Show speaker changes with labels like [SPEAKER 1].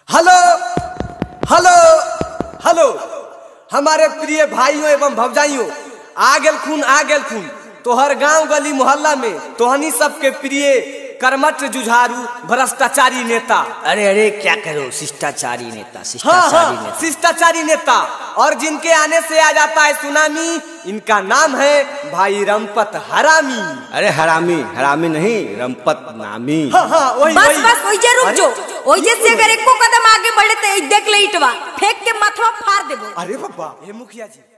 [SPEAKER 1] Hello hello hello हमारे प्रिय भाइयों एवं भौजाइयों, आ गेल खून तोहर गांव गली मोहल्ला में तोहनी सबके प्रिय कर्मठ जुझारू भ्रष्टाचारी नेता।
[SPEAKER 2] अरे अरे क्या करो, शिष्टाचारी नेता,
[SPEAKER 1] शिष्टाचारी नेता। और जिनके आने से आ जाता है सुनामी, इनका नाम है भाई रमपत हरामी।
[SPEAKER 2] अरे हरामी हरामी नहीं, रमपत नामी।
[SPEAKER 1] वही
[SPEAKER 3] बस बस ओइजे रुक जो, ओइजे से अगर एको कदम आगे बढ़े तो देख ले इटवा फेंक के माथवा फाड़ देबो।
[SPEAKER 1] अरे बाबा, ये मुखिया जी